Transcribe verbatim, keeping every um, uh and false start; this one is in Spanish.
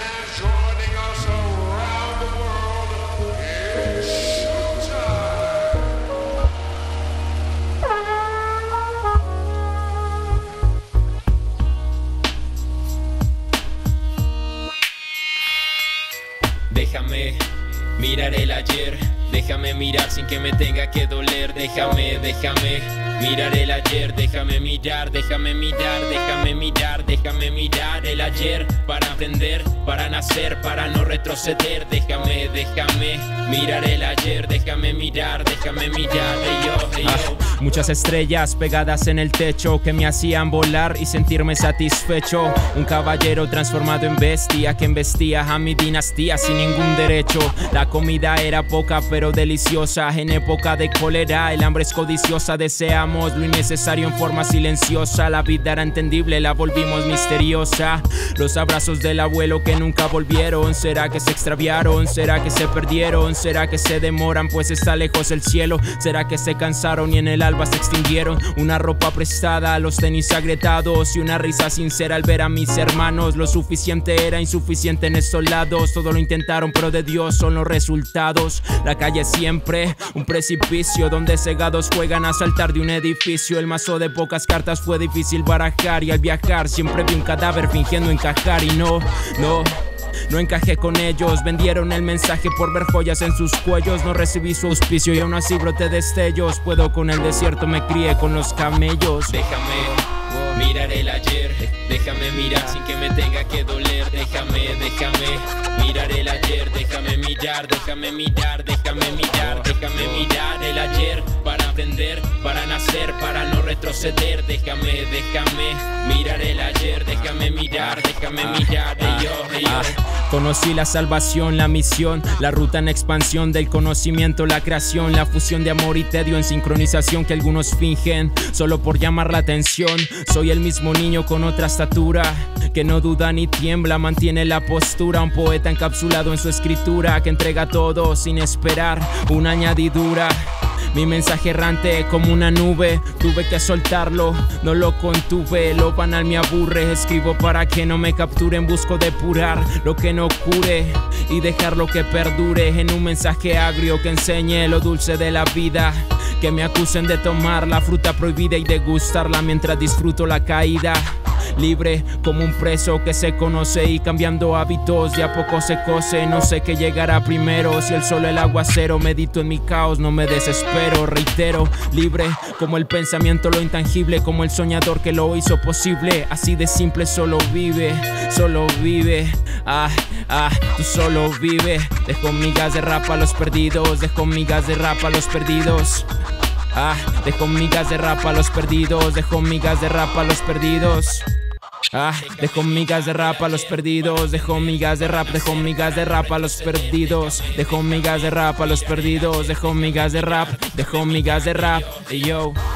Déjame mirar el ayer, déjame mirar sin que me tenga que doler. Déjame, déjame mirar el ayer, déjame mirar, déjame mirar, déjame mirar, déjame mirar el ayer para aprender, para nacer, para no retroceder. Déjame, déjame mirar el ayer, déjame mirar, déjame mirar. Hey yo, hey yo. Ah, muchas estrellas pegadas en el techo que me hacían volar y sentirme satisfecho. Un caballero transformado en bestia que embestía a mi dinastía sin ningún derecho. La comida era poca pero deliciosa. En época de cólera el hambre es codiciosa. Deseamos lo innecesario en forma silenciosa. La vida era entendible, la volvimos misteriosa. Los abrazos del abuelo que nunca volvieron. ¿Será que se extraviaron? ¿Será que se perdieron? ¿Será que se demoran pues está lejos el cielo? ¿Será que se cansaron y en el alba se extinguieron? Una ropa prestada, los tenis agrietados y una risa sincera al ver a mis hermanos. Lo suficiente era insuficiente en estos lados. Todo lo intentaron pero de Dios son los resultados. La calle siempre un precipicio donde cegados juegan a saltar de un edificio. El mazo de pocas cartas fue difícil barajar y al viajar siempre vi un cadáver fingiendo encajar y no, no No encajé con ellos, vendieron el mensaje por ver joyas en sus cuellos. No recibí su auspicio y aún así broté destellos. Puedo con el desierto, me crié con los camellos. Déjame mirar el ayer, déjame mirar sin que me tenga que doler. Déjame, déjame mirar el ayer, déjame mirar, déjame mirar, déjame mirar, déjame mirar el ayer para aprender, para nacer, para no retroceder. Déjame, déjame mirar el ayer, déjame mirar, déjame mirar. Hey yo, hey yo. Conocí la salvación, la misión, la ruta en expansión del conocimiento, la creación, la fusión de amor y tedio en sincronización que algunos fingen solo por llamar la atención. Soy el mismo niño con otra estatura que no duda ni tiembla, mantiene la postura. Un poeta encapsulado en su escritura que entrega todo sin esperar una añadidura. Mi mensaje errante como una nube, tuve que soltarlo, no lo contuve. Lo banal me aburre, escribo para que no me capturen. Busco depurar lo que no cure y dejar lo que perdure. En un mensaje agrio que enseñe lo dulce de la vida. Que me acusen de tomar la fruta prohibida y degustarla mientras disfruto la caída. Libre como un preso que se conoce y cambiando hábitos de a poco se cose. No sé qué llegará primero, si el sol o el aguacero. Medito en mi caos, no me desespero, reitero. Libre como el pensamiento, lo intangible, como el soñador que lo hizo posible. Así de simple, solo vive, solo vive. Ah, ah, tú solo vive. Dejo migas de rap a los perdidos, dejo migas de rap a los perdidos. Ah, dejo migas de rap a los perdidos, dejo migas de rap a los perdidos. Ah, dejo migas de rap a los perdidos, dejo migas de rap, dejo migas de rap a los perdidos, dejo migas de rap a los perdidos, dejo migas de rap, dejo migas de rap, hey yo.